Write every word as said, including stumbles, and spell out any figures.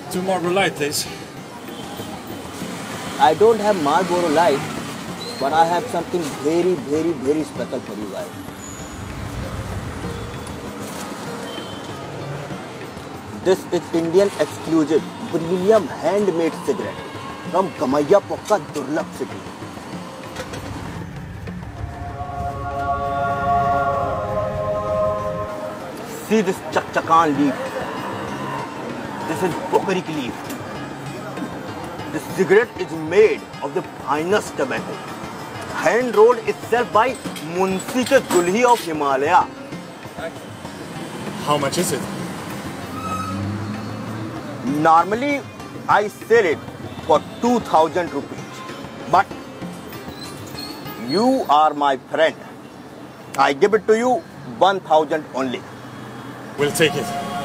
Two Marlboro Light, please. I don't have Marlboro Light, but I have something very, very, very special for you guys. This is Indian exclusive premium handmade cigarette from Gamaya Pokka Durlap City. See this chakchakan leaf. This is Bokrik leaf. This cigarette is made of the finest tobacco, hand rolled itself by Munshi ke Dulhi of Himalaya. How much is it? Normally, I sell it for two thousand rupees, but you are my friend. I give it to you one thousand only. We'll take it.